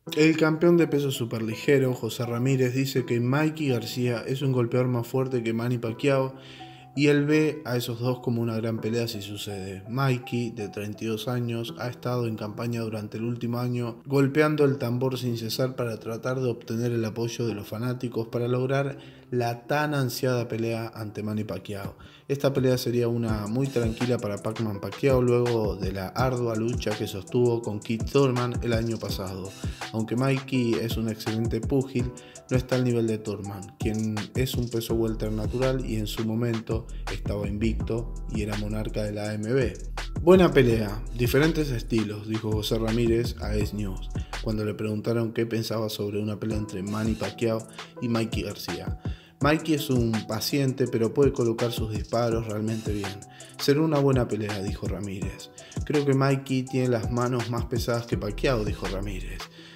El campeón de peso superligero, José Ramírez, dice que Mikey García es un golpeador más fuerte que Manny Pacquiao y él ve a esos dos como una gran pelea si sucede. Mikey, de 32 años, ha estado en campaña durante el último año golpeando el tambor sin cesar para tratar de obtener el apoyo de los fanáticos para lograr la tan ansiada pelea ante Manny Pacquiao. Esta pelea sería una muy tranquila para Pacman Pacquiao luego de la ardua lucha que sostuvo con Keith Thurman el año pasado. Aunque Mikey es un excelente púgil, no está al nivel de Thurman, quien es un peso welter natural y en su momento estaba invicto y era monarca de la AMB. Buena pelea, diferentes estilos, dijo José Ramírez a Ace News, cuando le preguntaron qué pensaba sobre una pelea entre Manny Pacquiao y Mikey García. Mikey es un paciente, pero puede colocar sus disparos realmente bien. Será una buena pelea, dijo Ramírez. Creo que Mikey tiene las manos más pesadas que Pacquiao, dijo Ramírez.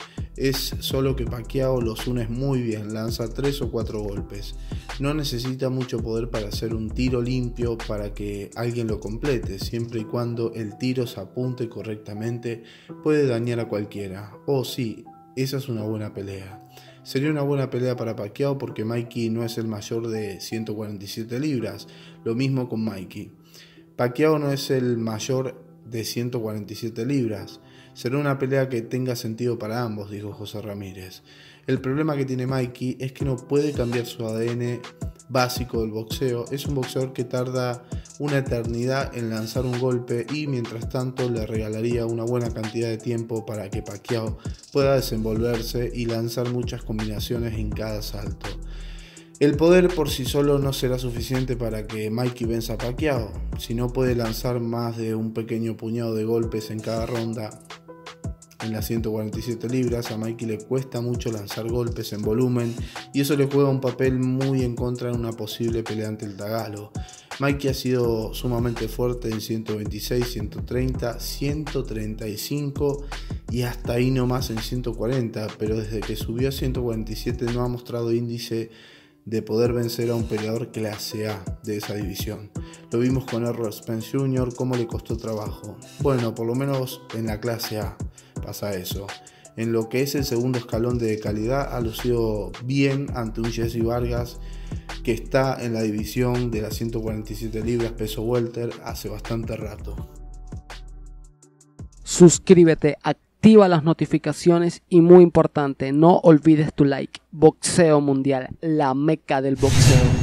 Es solo que Pacquiao los une muy bien, lanza 3 o 4 golpes. No necesita mucho poder para hacer un tiro limpio para que alguien lo complete, siempre y cuando el tiro se apunte correctamente, puede dañar a cualquiera. Oh sí, esa es una buena pelea. Sería una buena pelea para Pacquiao porque Mikey no es el mayor de 147 libras, lo mismo con Mikey. Pacquiao no es el mayor de 147 libras. Será una pelea que tenga sentido para ambos, dijo José Ramírez. El problema que tiene Mikey es que no puede cambiar su ADN básico del boxeo. Es un boxeador que tarda una eternidad en lanzar un golpe y mientras tanto le regalaría una buena cantidad de tiempo para que Pacquiao pueda desenvolverse y lanzar muchas combinaciones en cada salto. El poder por sí solo no será suficiente para que Mikey venza a Pacquiao. Si no puede lanzar más de un pequeño puñado de golpes en cada ronda, en las 147 libras, a Mikey le cuesta mucho lanzar golpes en volumen y eso le juega un papel muy en contra en una posible pelea ante el tagalo. Mikey ha sido sumamente fuerte en 126, 130, 135 y hasta ahí nomás en 140, pero desde que subió a 147 no ha mostrado índice de poder vencer a un peleador clase A de esa división. Lo vimos con Errol Spence Jr. cómo le costó trabajo. Bueno, por lo menos en la clase A pasa eso. En lo que es el segundo escalón de calidad ha lucido bien ante un Jesse Vargas que está en la división de las 147 libras peso welter hace bastante rato. Suscríbete, activa las notificaciones y muy importante, no olvides tu like. Boxeo Mundial, la meca del boxeo.